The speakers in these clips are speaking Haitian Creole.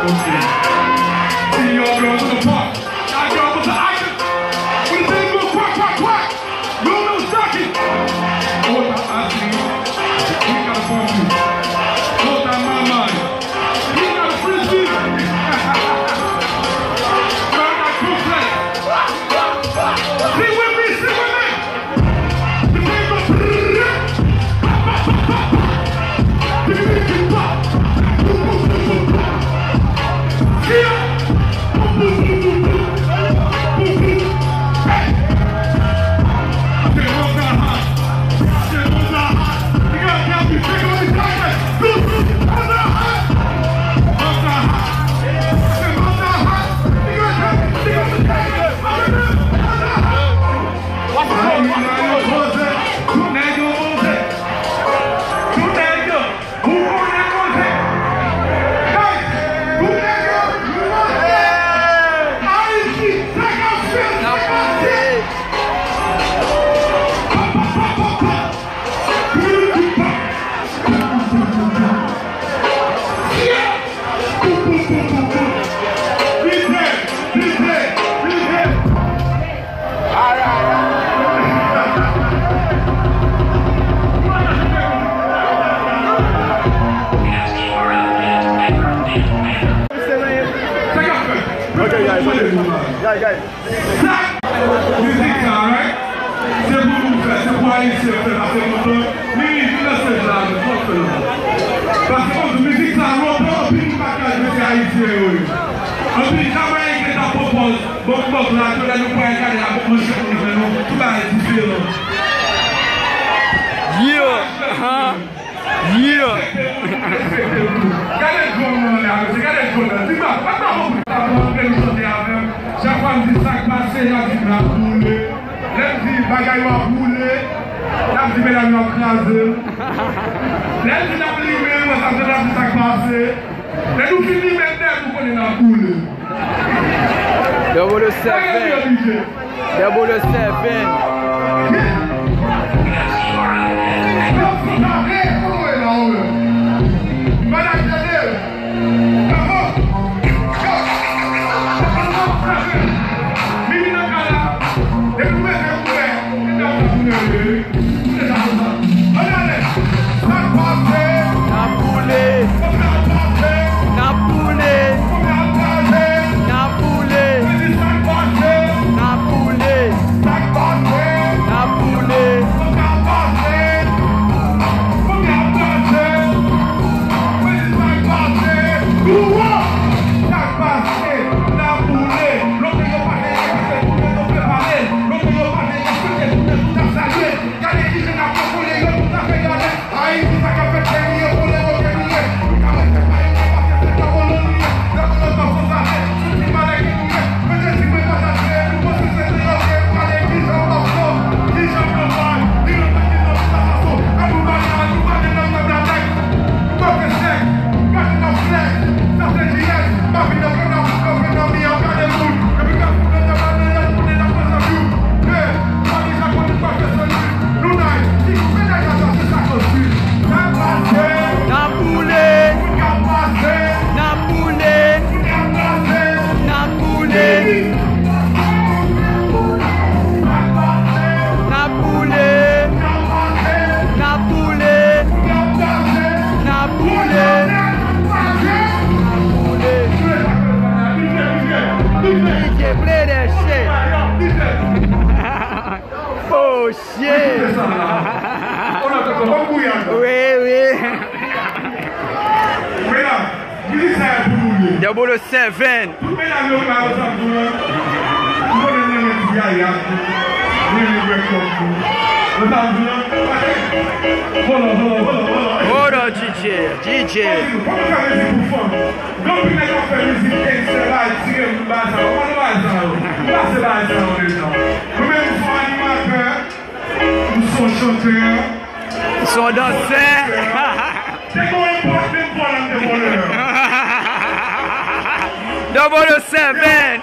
See y'all girls in the park. Y'all girls with the icon. When the thing goes quack, quack, quack. No shocking. Hold that ice, we got a phone you. Hold that mama. We got a frisbee. Turn that cool flag. Sing with me, sing with me. The thing goes pop, pop, pop, pop, pop. The thing goes pop. Boom, boom, boom, boom, boom. Yeah. Boom, boom, boom, boom, boom. Boom, boom. Hey. I said, what's that hot? I said, what's that hot? You gotta help me. Take on the target. Boom, boom. What's that hot? What's that hot? I said, what's that hot? You gotta help me. Take on the target. What's that hot? What's that hot? Who nigga was it? Who nigga? Who was it? Hey! Who nigga? Who was it? I see. Take out shit. Take out shit. Pop, pop, pop, pop, pop. Yeah! Boom, boom, boom, boom, boom. Big head. Big head. Big head. All right. Okay, guys. Guys. Music time, right? C'est pour vous faire, c'est pour aller se faire, c'est pour toi. Mais il faut laisser là, le force là. Parce que la musique ça reprend, puis il va calmer les Haïtiens. En plus, jamais il est à propos, bon, là, tu vas nous faire regarder la promotion, tout va être différent. Regardez le gros là, regardez le gros là. Dis-moi, chaque fois que je dis ça passé, il y a du la boule. Là, je dis bagaille va bouler. Là, je dis mesdames, on crase. Là, je dis la blimée, ça se dit ça passé. Là, nous finissons maintenant, nous connaissons la boule. Double 7. Double 7. Oh shit! Oui. Double 7. Hold on, DJ. Ils sont dansés. Double 7.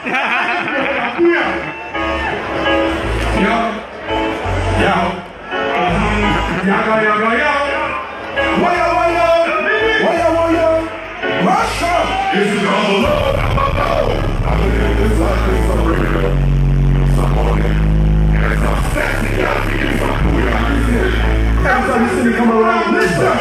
This is all Every time you see me come around, listen.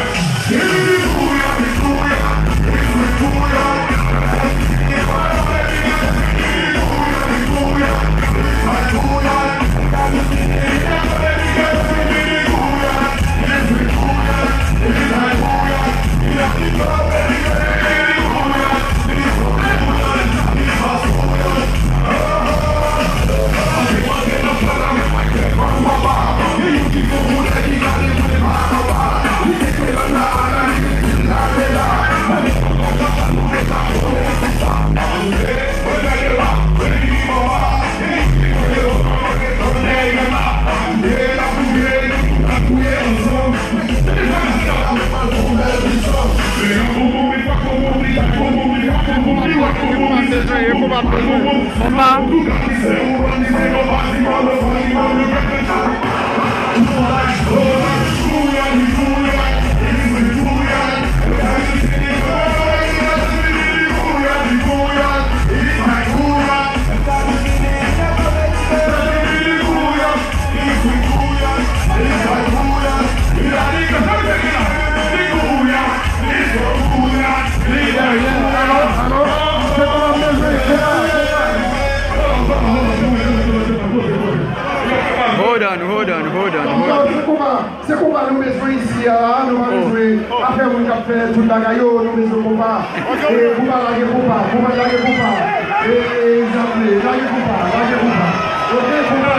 Hold on. C'est combat nous besoin ici, nous allons jouer. Après, on va faire tout le bagage, nous besoin combat. Et combat, la combat. Et exemple, la combat. Ok, combat.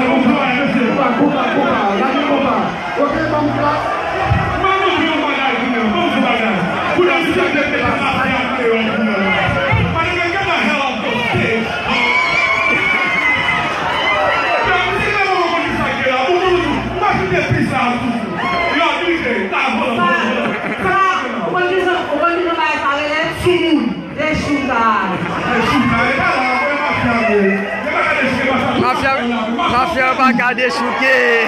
Ok, Mafia pas garder chouqué.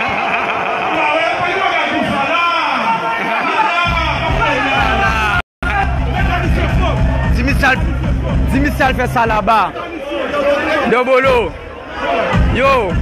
Dimisal fait ça là-bas. Dobolo. Yo.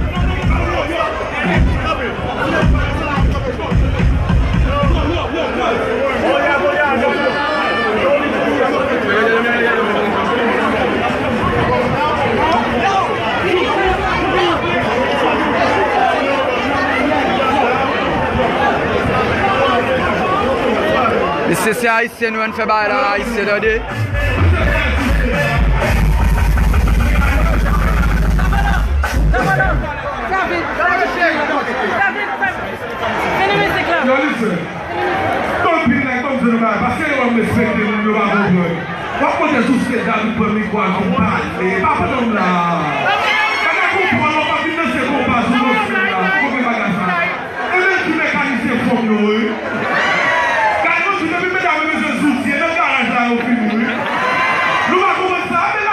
C'est haïtien, nous on fait bail là, haïtien d'ordé. Parce que nous respectons nous va comprendre. Pourquoi tu tous ces dames pour me quoi qu'on parle et pas pour là. Quand on comprend pas bien c'est qu'on passe sur le là, pour que bagage ça. Et même qui mécanicien faut nous. Quand nous tu devais mettre avec ce souci dans garage là au fini. Nous va commencer ça mais là.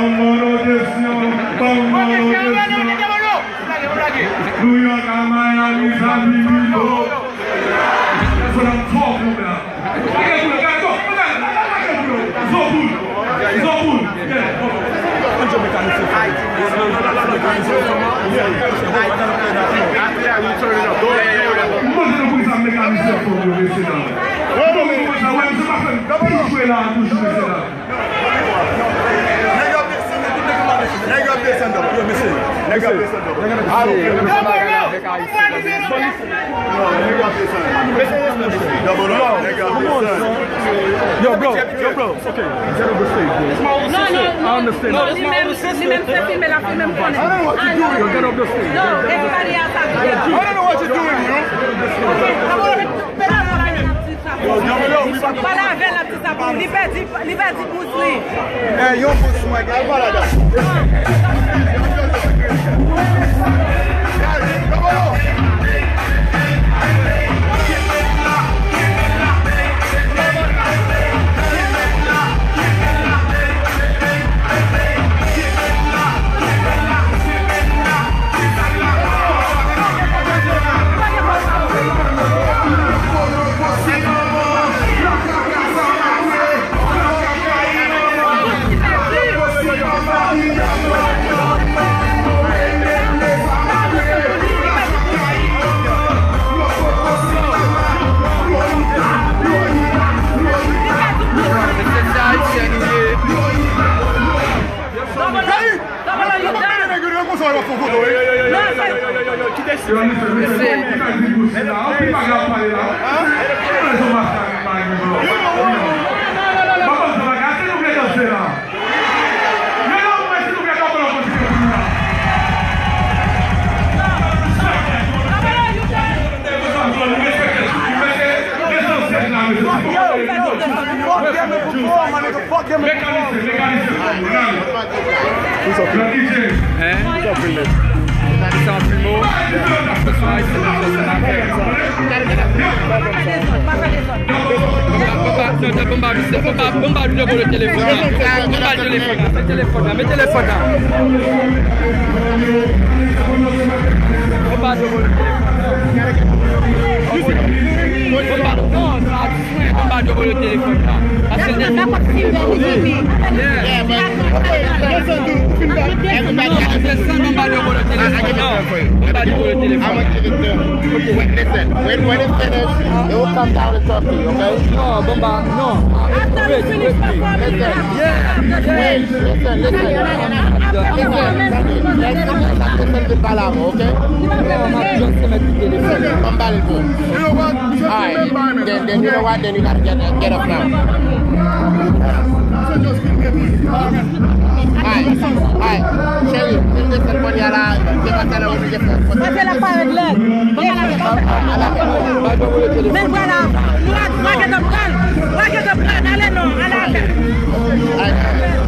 New York Miami Zambido. That's what I'm talking about. Yo, bro, okay. Get up the stage, bro. No, I understand. No, même fait filmer la film même connaît. I don't know what you're doing. Yo, get up the stage. No, everybody else has to get up. I don't know what you're doing, you. Pas la veille la petite sapon, liberté mousli. Hey, yo, pousse moi, gars, voilà là. When it's finished, it will come down and talk to you, okay? No, Bomba, no. Wait. Listen, the Palamo, okay? Alright, then you know what? Then you gotta get up now. Alright, Shelly, listen, when you're alive, give us a little bit of Passez la part de l'aide. Mais voilà, nous allons get up, allez non, allez.